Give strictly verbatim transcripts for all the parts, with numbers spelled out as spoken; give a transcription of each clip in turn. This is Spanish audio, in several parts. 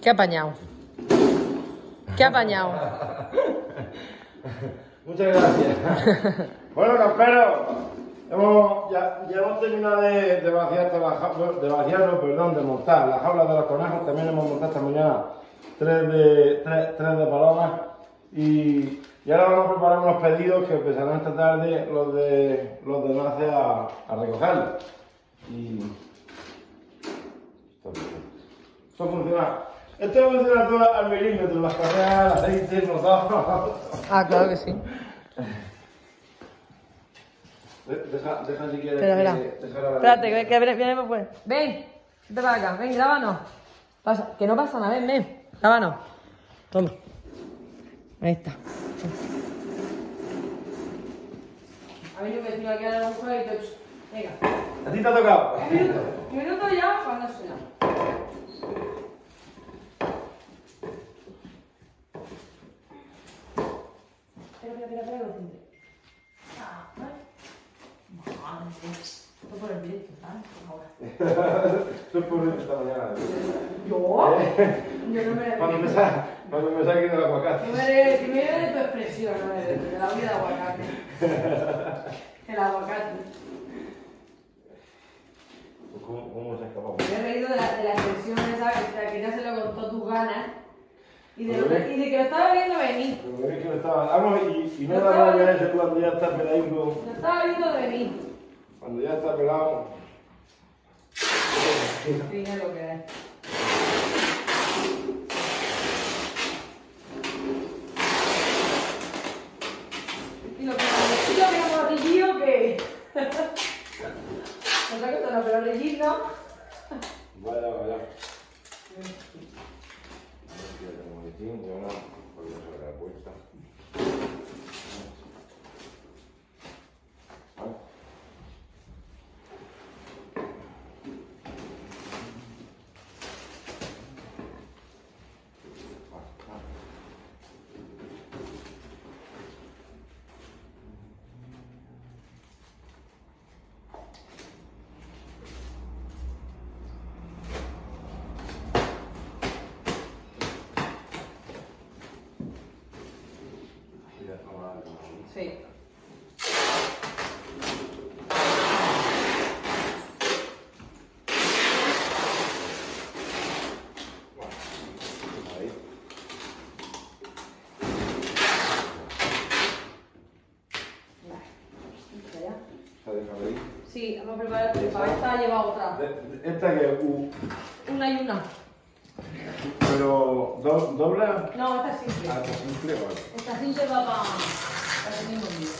¿Qué ha apañado? ¿Qué ha apañado? Muchas gracias. Bueno, camperos, hemos, ya, ya hemos terminado de, de vaciar, esta, de vaciar, no, perdón, de montar las jaulas de los conejos. También hemos montado esta mañana tres de, tres, tres de palomas. Y, y ahora vamos a preparar unos pedidos que empezarán esta tarde los de los de Nace a, a recogerlos. Y esto funciona. Esto funciona todo al milímetro, las carreras, el aceite, el motor. Ah, claro que sí. Deja, deja si quieres. Espera, espera. Que, deja la... Espérate, que, que viene, viene pues. Ven, vente para acá, ven, grábanos. Pasa, que no pasa nada, ven, ven, grábanos. Toma. Ahí está. Ha venido un vecino aquí a dar un juego y te... Venga. ¿A ti te ha tocado? Un minuto, un minuto ya, cuando sea. Espera, espera, espera, espera, que lo tendré. Ah, ¿vale? Madre, esto por el directo, ¿sabes? Ahora. Esto es por esta mañana. ¿Yo? Yo no me... Cuando me sa cuando me saques del aguacate. No me de, que me de tu expresión, no de, de la vida de aguacate. El aguacate. ¿Cómo, cómo se ha escapado? Me he reído de la, de la expresión esa que, que ya se lo contó tus ganas. Y de, lo, y de que lo estaba viendo venir. Pero es que lo estaba... Ah, no, y, y no da rabia ese cuando ya está peladito. Lo estaba viendo venir. Cuando ya está pelado. Sí, es lo que es. Y lo que y lo que hemos rellido que... Otra cosa no, pero rellido no. Vaya, vaya. Yo tengo mi tinta, yo no. Porque se me la puesta. Sí. Sí, vamos a preparar, pero para esta lleva otra. ¿Esta que uh. Una y una. ¿Pero do, dobla? No, esta es simple. Ah, esta es simple, vale. Esta simple va para, para el mismo día.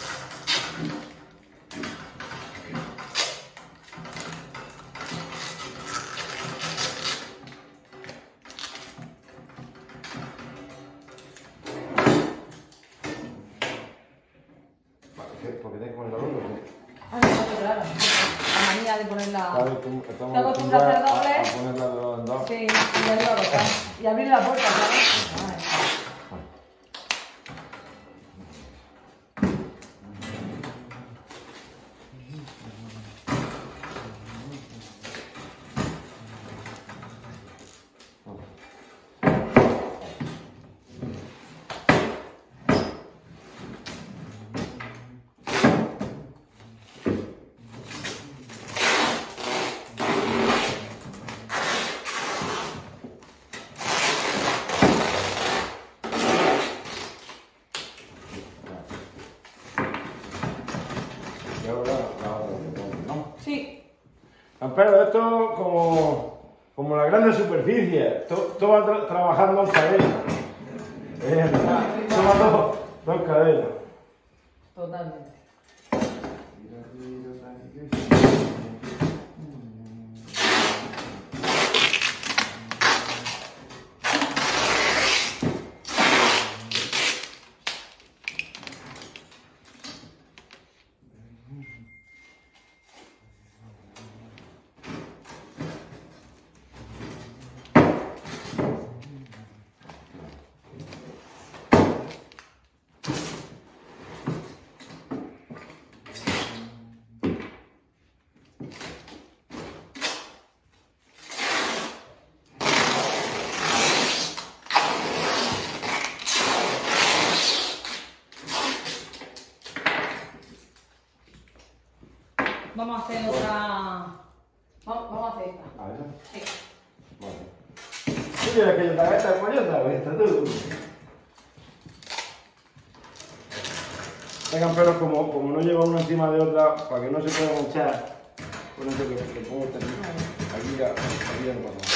¿Por qué tienes que poner la doble? Ah, no, no, claro. La manía de ponerla... Claro, estamos ¿te acostumbras a hacer doble? A ponerla de dos en dos. Sí, y ya lleva otra. Y abrir la puerta, ¿sabes? Vale. Sí. Pero esto como, como la grande superficie, todo va tra trabajando en cadena. Eh, Toma dos, dos cadenas. Totalmente. Vamos a hacer otra. Vamos, vamos a hacer esta. ¿A ver? Sí. Vale. ¿Tú quieres que yo te haga esta pollota o esta tú? Vengan, pero como, como no lleva una encima de otra, para que no se puedan echar, con eso que, que pongo esta aquí, aquí ya, aquí ya no pasa nada.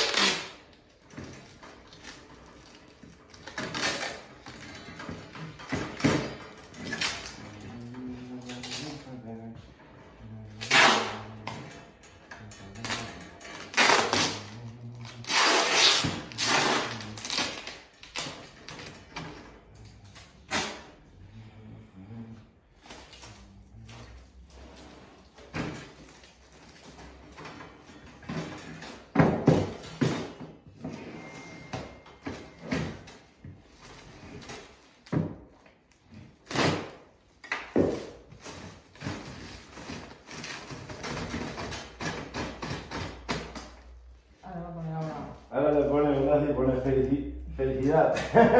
Ahora le pone, ¿verdad? Y pone felici felicidad.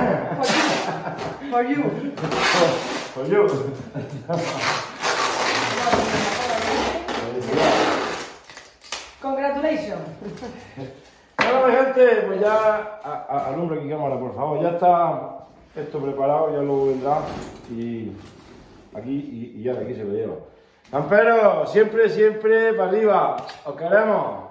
For you. For you. Felicidad. Congratulations. Bueno, mi gente, pues ya, a, a, al hombre aquí cámara, por favor, ya está esto preparado, ya lo vendrá y aquí y, y ya de aquí se lo lleva. Camperos, siempre, siempre para arriba, os queremos.